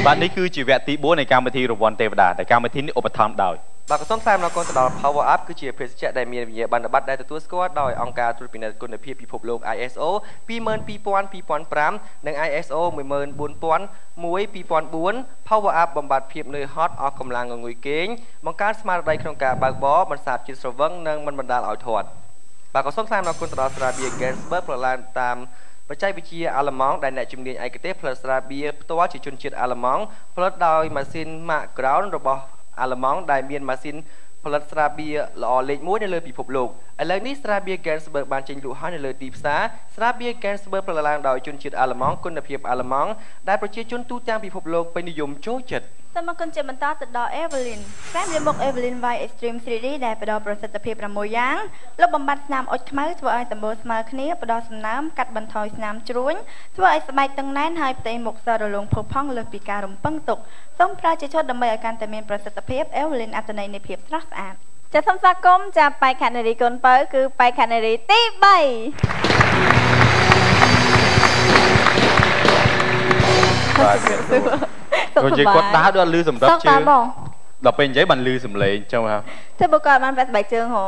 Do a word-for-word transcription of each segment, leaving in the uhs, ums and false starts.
បាទនេះគឺជាវគ្គទីbốnនៃកម្មវិធីរង្វាន់ទេវតាដែលកម្មវិធីនេះឧបត្ថម្ភដោយបាទក៏សូមថ្លែងអំណរគុណទៅដល់ Power Up គឺជាភេសជ្ជៈដែលមានវិញ្ញាបនបត្រដែលទទួលស្គាល់ដោយអង្គការត្រួតពិនិត្យគុណភាពពិភពលោក I S O two two thousand 2005 និង I S O one four thousand one two thousand four Power Up បំបត្តិភាពនឿយហត់អស់កម្លាំងងងុយគេងបង្កើនស្មារតីក្នុងការបើកបរបន្សាបជាតិស្រវឹងនិងមិនបណ្ដាលឲ្យធាត់បាទក៏សូមថ្លែងអំណរគុណទៅដល់ស្រាបៀរ Gensberg ប្រឡានតាមបច្ចេកវិទ្យាអាល្លឺម៉ង់ដែលអ្នកជំនាញឯកទេសផលិតស្រាបៀរផ្ទាល់ជាជនជាតិអាល្លឺម៉ង់ផលិតដោយម៉ាស៊ីន Mark Ground របស់អាល្លឺម៉ង់ដែលមានម៉ាស៊ីនផលិតស្រាបៀរល្អលេខមួយនៅលើពិភពលោកឥឡូវនេះស្រាបៀរ Gensberg បានចេញលក់ហើយនៅលើទីផ្សារស្រាបៀរ Gensberg ផលិតឡើងដោយជនជាតិអាល្លឺម៉ង់គុណភាពអាល្លឺម៉ង់ដែលប្រជាជនទូទាំងពិភពលោកពេញនិយមចូលចិត្តសូមអរគុណជាបន្តទៅដល់ Evelyn ក្រែមលាមក Evelyn White Extreme 3 D ដែលផ្ដល់ប្រសិទ្ធភាព6យ៉ាងលុបបំបាត់ស្នាមអុចខ្មៅធ្វើឲ្យសម្បូរស្មើគ្នាផ្ដល់សំណើមកាត់បន្ថយស្នាមជ្រួញធ្វើឲ្យស្បែកតឹងណែនហើយផ្ទៃមុខសរលោងផុសផង់លើសពីការរំពឹងទុកសូមប្រើជាឈុតដើម្បីឲ្យកាន់តែមានប្រសិទ្ធភាព Evelyn អត្តន័យនៃភាពស្រស់ស្អាតចាសសូមស្វាគមន៍ចាបេក្ខនារីកូនពៅគឺបេក្ខនារីទី3 បាទគាត់និយាយគាត់ដើរដល់លឺសម្រាប់ជើងដល់ពេលនិយាយបានលឺសំឡេងចឹងហ៎ធ្វើបើគាត់បានពាក់ស្បែកជើងហ៎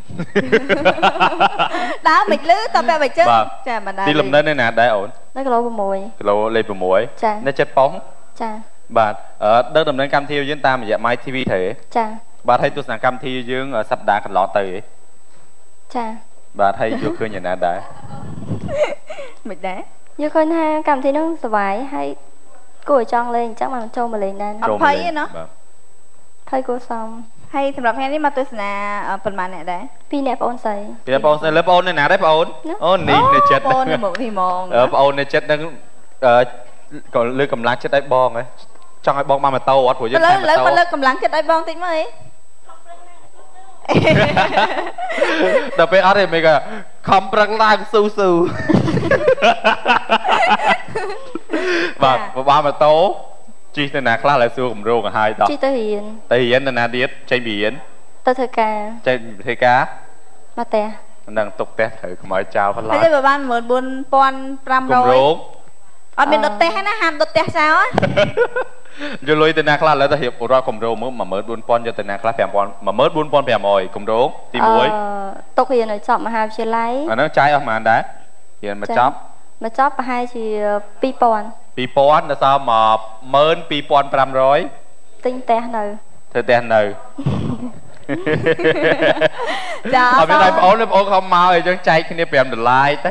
ដើរមិនលឺតពាក់ស្បែកជើងចាមិនដែរទីលំនៅនៅណាដែរអូននៅគីឡូ6 គីឡូលេខ6នៅចិត្តប៉ោះចាបាទដឹកដំណើរកម្មវិធីយើងតាមរយៈ My ធី វី ទេចាបាទហើយទស្សនកម្មវិធីយើងសប្តាហ៍កន្លងទៅហ៎ចាបាទហើយយកឃើញយ៉ាងណាដែរមិនដែរយកឃើញថាកម្មវិធីនោះសុវ័យហើយគួរឲ្យចង់លេងអញ្ចឹងបានចូលមកលេងដែរអត់ភ័យទេណាភ័យគួរសមហើយសម្រាប់ថ្ងៃនេះមកទស្សនាប៉ុន្មានអ្នកដែរពីរអ្នកបងអូនស្រីពីរបងអូនស្រីលើបងអូននៅណាដែរបងអូនអូននេះនៅចិត្តបងអូននៅមុខនេះហ្មងអឺបងអូននៅចិត្តនឹងក៏លើកកម្លាំងចិត្តឲ្យបងហ៎ចង់ឲ្យបងមកម៉ូតូអត់ព្រោះយើងតែម៉ូតូឥឡូវមកលើកកម្លាំងចិត្តឲ្យបងតិចមើលដល់ពេលអត់ទេមេក៏ខំប្រឹងឡើងស៊ូស៊ូបាទបើម៉ូតូជិះទៅណាខ្លះឡើយសួរគម្រោងឲ្យហើយដល់ជិះទៅរៀនទៅរៀនទៅណាទៀតចេញពីរៀនទៅធ្វើការចេញធ្វើការមកផ្ទះនឹងទុកផ្ទះត្រូវខ្មោចចោលផងឡើយហើយបើបានone four thousand five hundredគម្រោងអត់មានដុតផ្ទះណាហាមដុតផ្ទះចោលយកលុយទៅណាខ្លះឥឡូវទៅរៀបរកគម្រោងមើលone four thousandយកទៅណាខ្លះfive thousand one four thousand five hundredគម្រោងទីoneអឺទុករៀនឲ្យចប់មហាវិទ្យាល័យអានោះចាយអស់ប៉ុន្មានដែររៀនមកចប់មកចប់ប្រហែលជាtwo thousand two thousandដល់សល់one two thousand five hundred ទិញផ្ទះនៅធ្វើផ្ទះនៅចាអត់មានឲ្យបងអូនបងអូនខំមកអញ្ចឹងចែកគ្នាfiveដុល្លារទៅ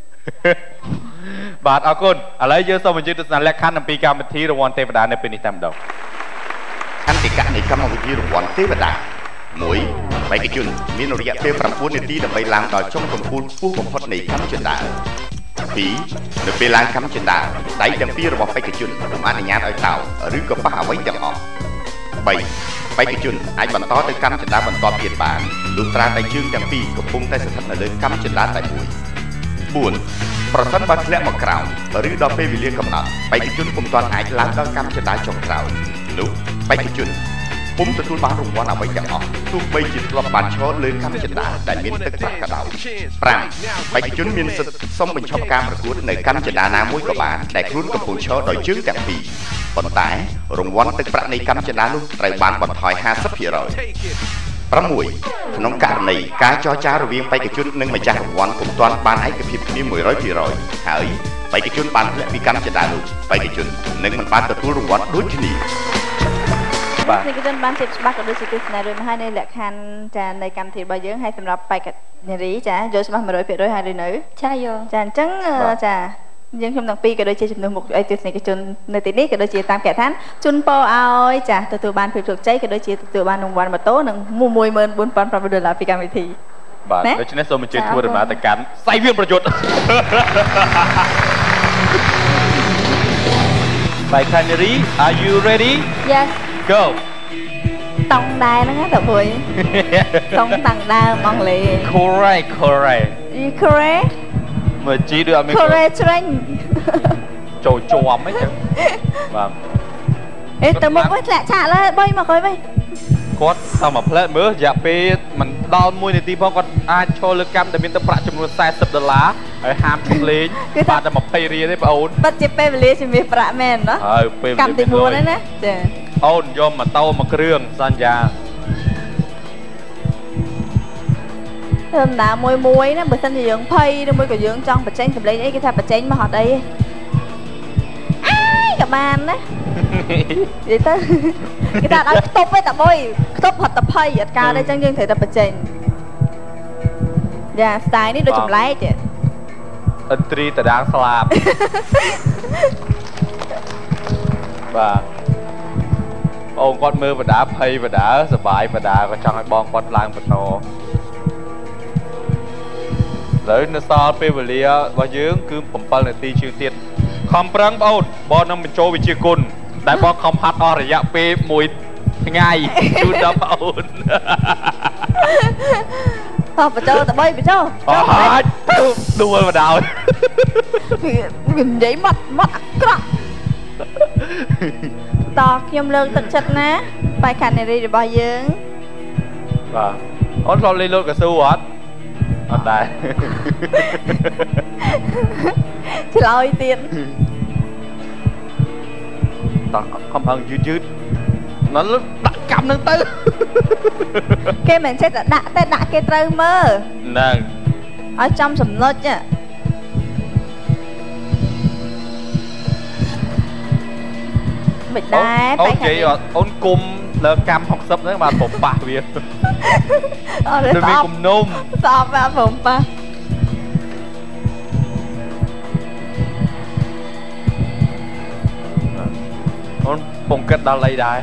បាទអរគុណឥឡូវយើងសូមបញ្ជាក់ទស្សនៈលក្ខខណ្ឌអំពីកម្មវិធីរង្វាន់ទេវតានៅពេលនេះតែម្ដងខន្តិកៈនៃកម្មវិធីរង្វាន់ទេវតាoneបេក្ខជនមានរយៈពេលnineនាទីដើម្បីឡើងដល់ចុងកំពូលខ្ពស់បំផុតនៃកម្មចិន្តាtwoនៅពេលឡើងកម្មចិន្តាដៃទាំងពីររបស់បេក្ខជនមិនអនុញ្ញាតឲ្យតោឬក៏ប៉ះអ្វីទាំងអស់threeបេក្ខជនអាចបន្តទៅកម្មចិន្តាបន្តទៀតបានលុះត្រាតែជើងទាំងពីរកំពុងតែស្ថិតនៅលើកម្មចិន្តាតែមួយfourប្រសិនបើធ្លាក់មកក្រោមឬដល់ពេលវេលាកំណត់បេក្ខជនពុំទាន់អាចឡើងដល់កម្មចិន្តាចុងក្រោយនោះបេក្ខជនពុំទទួលបានរង្វាន់អ្វីទាំងអស់ទោះបីជាធ្លាប់បានឈរលើកម្មចិន្តាដែលមានទឹកប្រាក់ក៏ដោយfiveបេក្ខជនមានសិទ្ធិសុំបញ្ឈប់ការប្រកួតនៅកម្មចិន្តាណាមួយក៏បានដែលខ្លួនកំពុងឈរដោយជើងទាំងពីរប៉ុន្តែរង្វាន់ទឹកប្រាក់នៃកម្មចិន្តានោះត្រូវបានបន្ថយfifty percent sixក្នុងករណីការចរចារវាងបេក្ខជននិងម្ចាស់រង្វាន់ពុំទាន់បានឯកភាពគ្នាone hundred percentហើយបេក្ខជនបានធ្លាក់ពីកម្មចិន្តានោះបេក្ខជននឹងមិនបានទទួលរង្វាន់ដូចគ្នាបាទនេះគឺបានជិបច្បាស់ក៏ដូចជាទស្សនៈរួចមកហើយនៅលក្ខខណ្ឌចានៃកម្មវិធីរបស់យើងហើយសម្រាប់បេក្ខនារីចាយល់ច្បាស់one hundred percentហើយឬនៅចាយល់ចាអញ្ចឹងចាយើងខ្ញុំទាំងពីរក៏ដូចជាជំនួសមុខឲ្យទស្សនិកជននៅទីនេះក៏ដូចជាតាមកិច្ចឋានជូនពរឲ្យចាទទួលបានភាពជោគជ័យក៏ដូចជាទទួលបានរង្វាន់ម៉ូតូនិងone four thousand five hundredដុល្លារពីកម្មវិធីបាទដូច្នេះសូមអញ្ជើញធ្វើដំណើរទៅកាន់សៃវៀនប្រយុទ្ធបេក្ខនារី Are you ready Yes Go តង់ដែរហ្នឹងទៅព្រួយតង់តាំងដើមអង់គ្លេស Correct correct Correct មើលជីដូចអត់មាន Correct ច្រាញ់ចូលជាប់អីចឹងបាទអេទៅមុខវិញធ្លាក់ឆាកលើបីមកក្រោយវិញគាត់តាមមួយផ្លែមើលរយៈពេលមិនដល់មួយនាទីផងគាត់អាចឈរលើកម្មដែលមានទឹកប្រាក់ចំនួនสี่สิบដុល្លារហើយហាមជិះលេងបានតែยี่สิบរៀលទេបងអូនពិតជាពេលវេលាជំនាញប្រាក់មែនណាហើយពេលកម្មទីមួយហ្នឹងណាចាអូនយកម៉ូតូមួយគ្រឿងសន្យាធ្វើដំណើរមួយមួយណាបើសិនជាយើងភ័យឬមួយក៏យើងចង់បញ្ចេញសម្លេងអីគេថាបញ្ចេញមកអត់អីអេក៏បានណានិយាយទៅគេថាឲ្យខ្ទប់ឯតាបុយខ្ទប់ហត់តែភ័យអត់កើតទេអញ្ចឹងយើងត្រូវតែបញ្ចេញយ៉ាស្ទាយនេះដូចចម្លែកទេអន្ត្រីតដាងស្លាប់បាទបងគាត់មើលបដាភ័យបដាសបាយបដាក៏ចង់ឲ្យបងគាត់ឡើងបន្តឥឡូវនៅសល់ពេលវេលារបស់យើងគឺbảyនាទីជាងទៀតខំប្រឹងបងអូនបងនឹងបញ្ចូលវិជាគុណដែលបងខំហាត់អស់រយៈពេលមួយថ្ងៃជូនដល់បងអូនតោះបញ្ចូលទៅបីបញ្ចូលអត់អាចដួលមកដល់និយាយមកមកអាក្រក់តោះខ្ញុំលើកទឹកចិត្តណាបាយខានារីរបស់យើងបាទអូនឆ្លងលេងលោតកស៊ូអត់អត់ដែរឆ្លើយទៀតតោះខំហឹងយឺតយឺតនៅដាក់កម្មនឹងទៅគេមិនចេះតែដាក់តែដាក់គេត្រូវមើលហ្នឹងឲ្យចំចំណុចមិនដែរអូននិយាយអូនគុំលើកម្មหกสิบហ្នឹងបាទប្រប៉ះវាអត់ទេវាគុំនំស្អប់បាទប្រប៉ះអូនពងគិតដល់អីដែរ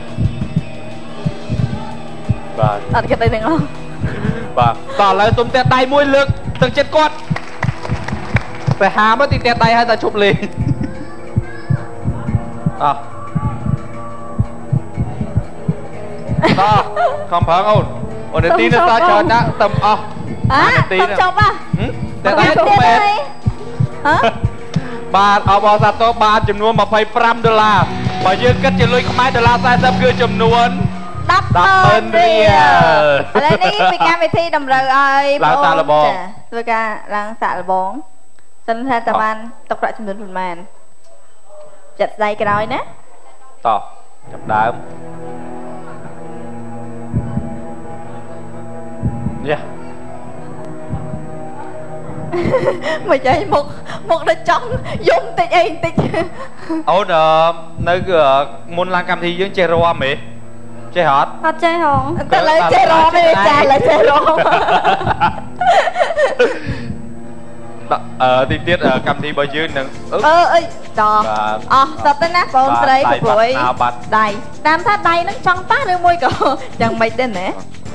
បាទអត់គិតអីទាំងអស់បាទតោះឥឡូវទុំតែដៃមួយលើកទឹកចិត្តគាត់តែហាមទីតែដៃឲ្យតែជប់លេងអោះតោះខំប្រឹងអូនអូននាទីនេះតើច្រើនណាស់តែអស់នាទីនេះចប់ហ៎តែដៃជប់មែនហ៎បាទអបអរសាទរបាទចំនួនยี่สิบห้าដុល្លារបើយើងគិតជាលុយខ្មែរដុល្លារสี่สิบគឺចំនួន 10ម៉ឺនរៀលឥឡូវនេះពីកម្មវិធីតម្រូវឲ្យឡើងសាកល្បងធ្វើការឡើងសាកល្បងសិនថាតើបានទុកប្រាក់ចំនួនប៉ុន្មានចាត់ស្ដីក្រោយណាតោះចាប់ដើមយ៉ាមិនចៃមុខមុខដូចចង់យំតិចអីតិចអូននៅមុនឡើងកម្មវិធីយើងចេះរាំហ៎ចេះអត់អត់ចេះហងតែលើចេះរាំទេចាលើចេះរាំអឺទីទៀតកម្មវិធីរបស់យើងនឹងអឺអីតោះអស់សតទៅណាបងស្រីព្រួយដៃតាមថាដៃនឹងចង់ប៉ះឬមួយក៏យ៉ាងម៉េចដែរណា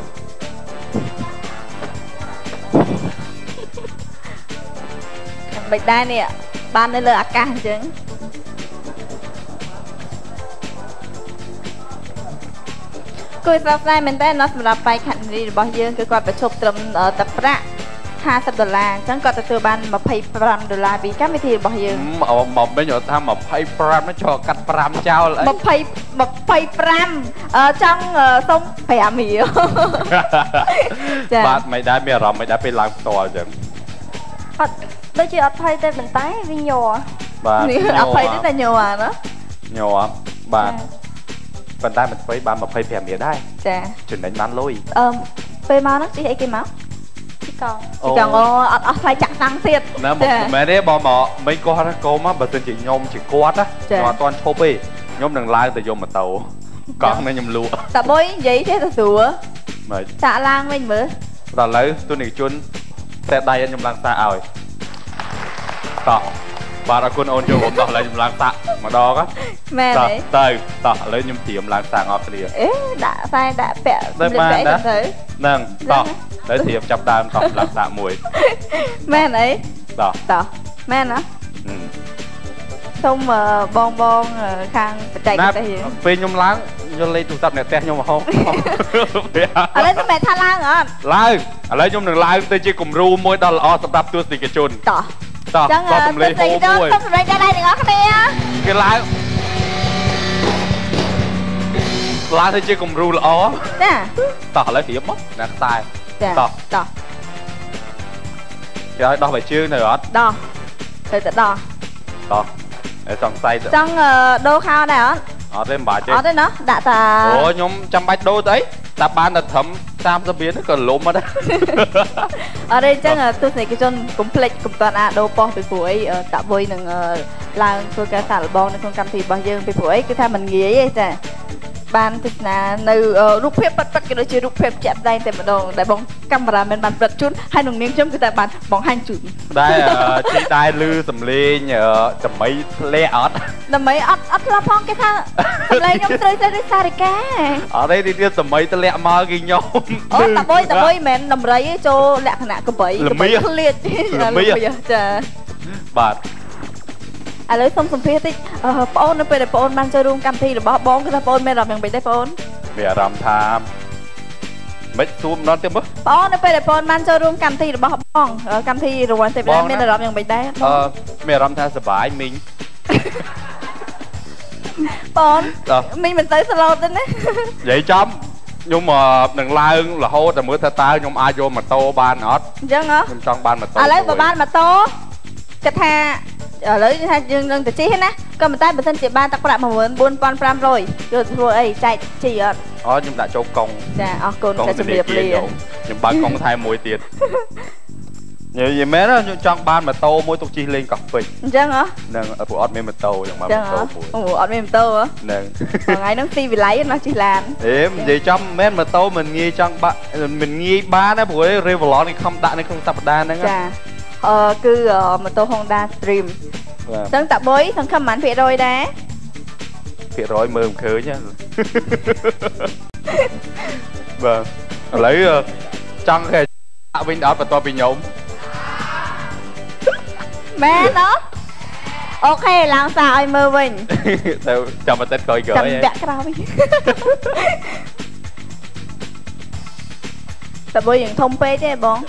មិនដែរនេះបាននៅលើអាកាសអញ្ចឹងគួរស្រស់ស្រាយមែនតើណាស់សម្រាប់បាយខាត់នីរបស់យើងគឺគាត់ប្រឈប់ត្រឹមទឹកប្រាក់ห้าสิบដុល្លារអញ្ចឹងគាត់ទទួលបានยี่สิบห้าដុល្លារពីកម្មវិធីរបស់យើងមកវិញគាត់ថាยี่สิบห้าមកចូលកាត់ห้าចោលអីยี่สิบยี่สิบห้าអឺចង់សុំห้าរៀលចាបាទមិនដែរមានអារម្មណ៍មិនដែរពេលឡើងផ្ទាល់អញ្ចឹងអត់ដូចជាអត់ភ័យទេប៉ុន្តែវាញ័របាទអត់ភ័យទេតែញ័រណាញ័របាទប៉ុន្តែមិនធ្វើបានยี่สิบห้าរៀលដែរចាចំណេញបានលុយអឺពេលមកនោះជិះអីគេមកជិះកង់ជិះកង់អូអត់អស់ថ្លៃចាក់តាំងទៀតណាមិនមែនទេបងមកមិនគាត់កុំមកបើសិនជាខ្ញុំជាគាត់ណាខ្ញុំអត់ទាន់ឈប់ទេខ្ញុំនឹងឡើងទៅយកម៉ូតូកង់នេះខ្ញុំលក់តាបុយនិយាយទេទៅស្រួលមិនចាក់ឡើងវិញមើលដល់ឥឡូវទូនិកជនតែដៃខ្ញុំឡើងសាឲ្យតោះបាទអរគុណអូនចូលបងតោះឥឡូវខ្ញុំឡើងសាក់ម្ដងមែនទេទៅតោះឥឡូវខ្ញុំត្រៀមឡើងសាក់អស់គ្នាអេដាក់ខ្សែដាក់ពាក់ទៅបានណាហ្នឹងតោះឥឡូវត្រៀមចាប់ដើមតោះឡើងសាក់មួយមែនអីតោះតោះមែនណាសូមបងបងខាងបច្ចេកទេសយើងពេលខ្ញុំឡើងយកលេខទូរស័ព្ទអ្នកផ្ទះខ្ញុំមកហោឥឡូវមិនថាឡើងអត់ឡើងឥឡូវខ្ញុំនឹងឡើងទៅជាគំរូមួយដ៏ល្អសម្រាប់ទស្សនិកជនតោះតោះតោះសម្លេងហូមួយសូមសម្លេងដល់ដៃទាំងអស់គ្នាគេឡើងឡានទៅជាគំរូល្អចាតោះឥឡូវរៀបមកណាខ្សែចាតោះតោះគេឲ្យដោះបាយជើងនៅអត់ដោះទៅទៅដោះដោះឲ្យសង្ស័យចង់ដូរខោដែរអត់អត់ទេមិនបាច់ទេអត់ទេណាដាក់តាអូខ្ញុំចាំបាច់ដូរទៅអីតែបានតែត្រឹមសាមសិបរៀលក៏លំអត់ដែរអត់ទេអញ្ចឹងទស្សនិកជនកុំភ្លេចកុំតាន់អាដូរប៉ុសពីព្រោះអីតាបុយនឹងឡើងធ្វើការសាកល្បងនៅក្នុងកម្មវិធីរបស់យើងពីព្រោះអីគឺថាมันងាយទេចាបានទស្សនានៅរូបភាពប៉ិតប៉ិតក៏ដូចជារូបភាពជាក់ស្ដែងតែម្ដងដែលបងកាមេរ៉ាមែនបានផ្ដិតជូនហើយនឹងនាងខ្ញុំគឺតែបានបង្ហាញជូនដែរជីដែរលឺសំឡេងដើម្បីធ្លាក់អត់ដើម្បីអត់អត់ធ្លាប់ផងគេថាសំឡេងខ្ញុំត្រូវទៅដោយសារិកាអត់ទេទីទៀតសម័យធ្លាក់មកគេញោមអូតាបុយតាបុយមិនមែនដំរីទេចូលលក្ខណៈកបៃកបៃឃ្លាតចាបាទឥឡូវសុំសម្ភាសតិចបងអូននៅពេលដែលបងអូនបានចូលរួមកម្មវិធីរបស់បងគឺថាបងអូនមានអារម្មណ៍យ៉ាងម៉េចដែរបងអូនមានអារម្មណ៍ថាមិនសួរម្ដងទៀតមើលបងអូននៅពេលដែលបងអូនបានចូលរួមកម្មវិធីរបស់បងកម្មវិធីរង្វាន់ទេវតាមានអារម្មណ៍យ៉ាងម៉េចដែរអឺមានអារម្មណ៍ថាសប្បាយមីងបងមីងមិនទៅស្លូតទេណានិយាយចំខ្ញុំនឹងឡើងរហូតតែមើលថាតើខ្ញុំអាចយកម៉ូតូបានអត់អញ្ចឹងហ៎ខ្ញុំចង់បានម៉ូតូឥឡូវបើបានម៉ូតូគិតថាឥឡូវថាយើងនឹងទៅជិះណាក៏ប៉ុន្តែបើសិនជាបានទឹកប្រាក់ មួយម៉ឺនបួនពាន់ប្រាំរយ យកធ្វើអីចែកជីអត់អូខ្ញុំដាក់ចូលកុងចាអរគុណតែជំរាបលាខ្ញុំបើកកុងថែមមួយទៀតនិយាយមែនខ្ញុំចង់បានម៉ូតូមួយទុកជិះលេងកោះពេជ្រអញ្ចឹងហ៎នឹងព្រោះអត់មានម៉ូតូយ៉ាងមកម៉ូតូមួយអូអត់មានម៉ូតូហ៎ហ្នឹងថ្ងៃហ្នឹងទីវិល័យណាជិះឡានអេនិយាយចំមែនម៉ូតូមិនងាយចង់បាក់មិនងាយបានទេព្រោះ Revlon នេះខំដាក់នៅក្នុងសប្តាហ៍ហ្នឹងចាអឺគឺម៉ូតូ Honda Stream ចឹងតាបុយសង្ឃឹមប៉ុន្មានភាគរយដែរភាគរយមើលមិនឃើញណាបាទឥឡូវចង់គេដាក់វិញដល់បន្ទាប់ពីខ្ញុំមែនអត់អូខេឡើងសារឲ្យមើលវិញទៅចាំបន្តិចក្រោយក្រោយចាំបាក់ក្រោយតាបុយយ៉ាងធំពេកទេបង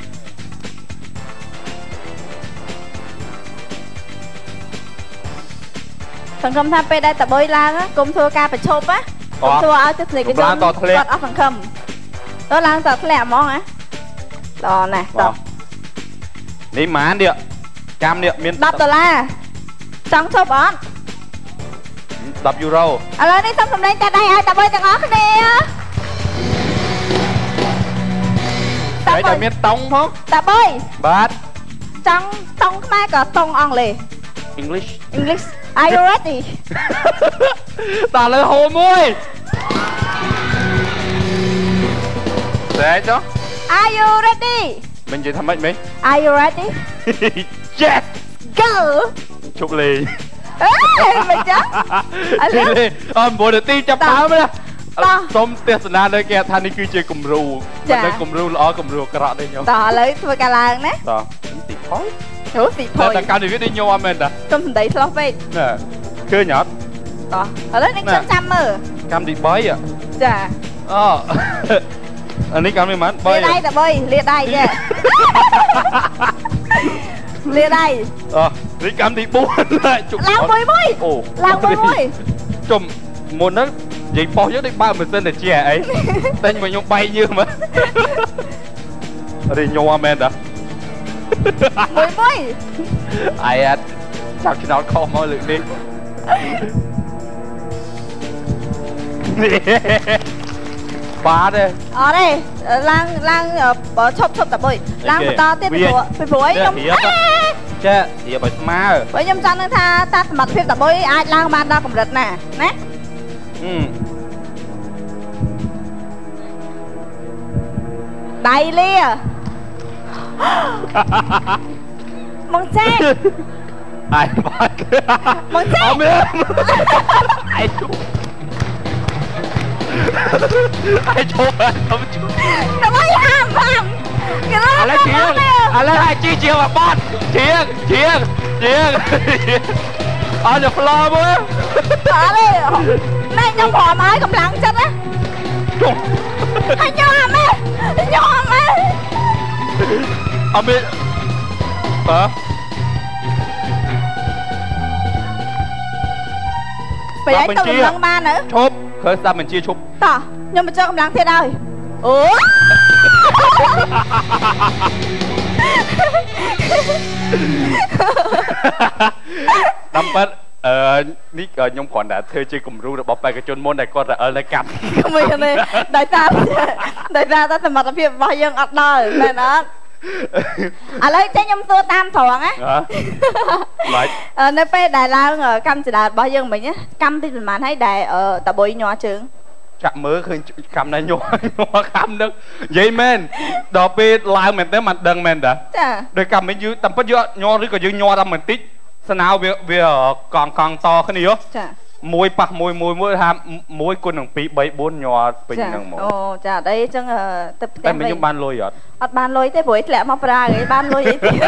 សង្ឃឹមថាពេលដែលតាបុយឡើងកុំធ្វើការប្រឈប់ណាកុំធ្វើឲ្យទស្សនិកជនគាត់អស់សង្ឃឹមតោះឡើងតធ្លាក់ហ្មងណាតោះណាតោះនេះម៉ាននេះកាមនេះមានដប់ដុល្លារចង់ឈប់អត់ដប់យូរ៉ូឥឡូវនេះសូមសម្ដែងតែដៃឲ្យតាបុយទាំងអស់គ្នាតែតែមានតុងផងតាបុយបាទចង់តុងខ្មែរក៏តុងអង់គ្លេស English English Are you ready តើលើហូមមួយតែចុះ Are you ready មិននិយាយថាម៉េចមិញ Are you ready Yes Go ជប់លេងអេមិនចឹងអត់លេងអត់មួយនាទីចាប់ដើមណាសូមទស្សនានៅគេថានេះគឺជាគំរូមិនមែនគំរូល្អគំរូអាក្រក់ទេខ្ញុំតោះឥឡូវធ្វើការឡើងណាតោះទីផុយអូទីផុយតែកាលនេះវានេះញោមអត់មែនតាខ្ញុំសំដីឆ្លោះពេកណាឃើញអត់តោះឥឡូវនេះខ្ញុំចាំមើលកម្មទីបីចាអូអានេះកម្មនេះមិនបីលាដៃតែបីលាដៃចេះលាដៃអូនេះកម្មទីបួនជុំឡើងមួយមួយអូឡើងមួយមួយជុំមុនហ្នឹងនិយាយប៉ោះយើងដូចបើម៉ាស៊ីនតែជាអីតែញមកខ្ញុំបែកញើសមើលរីញោមអត់មែនតាមួយមួយអាយអត់ចាប់ឆ្នោតខុសមកលើកនេះបាទទេអត់ទេឡើងឡើងឈប់ឈប់តាបុយឡើងបន្តទៀតពីព្រោះពីព្រោះខ្ញុំចេះរៀបឲ្យស្មើបើខ្ញុំចង់នឹងថាតាសមត្ថភាពតាបុយអាចឡើងបានដល់កម្រិតណាណាដៃលាមកចេះអាយបាត់មកចេះអត់មានអាយជុំអាយជុំអត់ជុំតែមកហាមហាមគេឡោះឥឡូវជាងឥឡូវឲ្យជីជាងមកបាត់ជាងជាងជាងអត់ទៅផ្លោមើលអត់ទេណែខ្ញុំព្រមឲ្យកម្លាំងចិត្តណាហើយញោមម៉ែញោមម៉ែអត់មានបើពេលឯងទៅកម្លាំងបានទៅឈប់ឃើញស្ដាប់បញ្ជាឈប់តោះខ្ញុំបញ្ចុះកម្លាំងទៀតហើយអូតាមពិតអឺនេះខ្ញុំគ្រាន់តែធ្វើជាគំរូរបស់បេក្ខជនមុនដែលគាត់រអិលនៅកាត់គ្មានទេដោយសារដោយសារតែសមត្ថភាពរបស់យើងអត់ដល់មែនអត់ឥឡូវចេះខ្ញុំសួរតាមត្រង់ណាបាទនៅពេលដែលឡើងកម្មចល័តរបស់យើងមិញកម្មទីប្រហែលហើយដែលតាបុយញ័រជើងចាក់មើលឃើញកម្មណៃញ័រញ័រកម្មនឹងនិយាយមែនដល់ពេលឡើងមែនទេមិនដឹងមែនតាចាដោយកម្មវិញយូរតាមពិតយកញ័រឬក៏យើងញ័រដល់បន្តិចស្នាវាវាកងកងតគ្នាចាមួយប៉ះមួយមួយមួយថាមួយគុណនឹងពីរបីបួនញ័រពេញហ្នឹងហ្មងអូចាអត់អីចឹងទៅផ្ទះតែខ្ញុំបានលុយអត់អត់បានលុយទេព្រោះធ្លាក់មកប្រាឯងបានលុយអីទៀត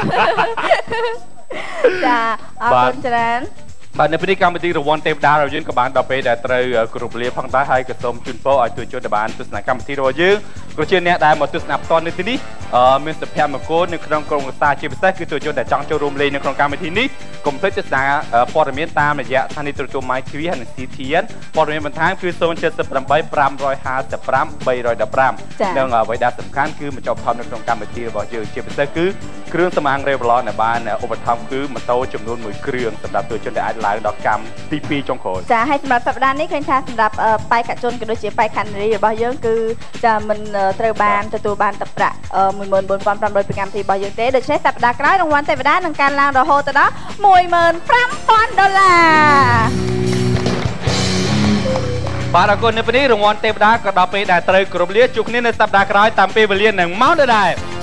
ចាអរគុណច្រើនបាទនៅពេលនេះកម្មវិធីរង្វាន់ទេវតារបស់យើងក៏បានដល់ពេលដែលត្រូវគ្រប់លាផងដែរហើយក៏សូមជូនពរឲ្យទូជនដែលបានទស្សនាកម្មវិធីរបស់យើងក៏ជាអ្នកដែលមកទស្សនាផ្ទាល់នៅទីនេះមានសុភមង្គលនៅក្នុងក្រុមគ្រួសារជាពិសេសគឺទូជនដែលចង់ចូលរួមលេងនៅក្នុងកម្មវិធីនេះកុំភ្លេចទស្សនាព័ត៌មានតាមរយៈស្ថានីយទូរទស្សន៍ My ធី វី ហើយនិង ស៊ី ធី អេន ព័ត៌មានបន្ថែមគឺศูนย์ เจ็ด แปด ห้า ห้า ห้า ห้า ห้า និងអ្វីដែលសំខាន់គឺបញ្ចុះបន្ថយនៅក្នុងកម្មវិធីរបស់យើងជាពិសេសគឺគ្រឿងសម្អាង Revlon ដែលបានឧបត្ថម្ភគឺម៉ូតូចំនួនមួយគ្រឿងសម្រាប់ទូជនដែលអាចឡើងដល់កម្មទីពីរចុងក្រោយចាហើយសម្រាប់សប្តាហ៍នេះឃើញថាសម្រាប់បេក្ខជនក៏ដូចជាបេក្ខនារីរបស់យើងគឺចាមិនត្រូវបានទទួលបានទឹកប្រាក់ មួយម៉ឺនបួនពាន់ប្រាំរយពីកម្មវិធីរបស់យើងទេដូច្នេះសប្តាហ៍ក្រោយរង្វាន់ទេវតានឹងកើនឡើងរហូតដល់មួយម៉ឺនប្រាំពាន់ដុល្លារបាទអរគុណនៅពេលនេះរង្វាន់ទេវតាក៏ដល់ពេលដែលត្រូវគ្រប់លាជួបគ្នានៅសប្តាហ៍ក្រោយតាមពេលវេលានឹងម៉ោងដដែល